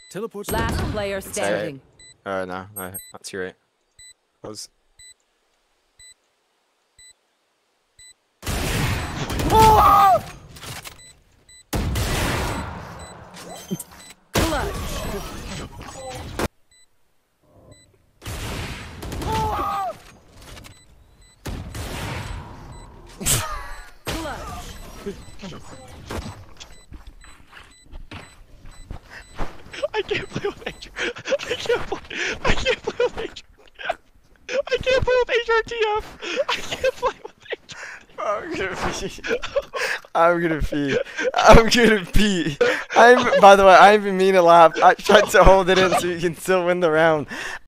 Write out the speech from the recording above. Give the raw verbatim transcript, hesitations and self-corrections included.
Teleport's Last player standing. Uh, no, no, that's your right. Close. Oh! Clutch. I can't play with H R. I can't play. I can't play with H R. I can't play with H R T F. I can't play with H R. I'm gonna pee. I'm gonna pee. I'm gonna pee. I'm. By the way, I didn't mean to laugh. I tried to hold it in so you can still win the round.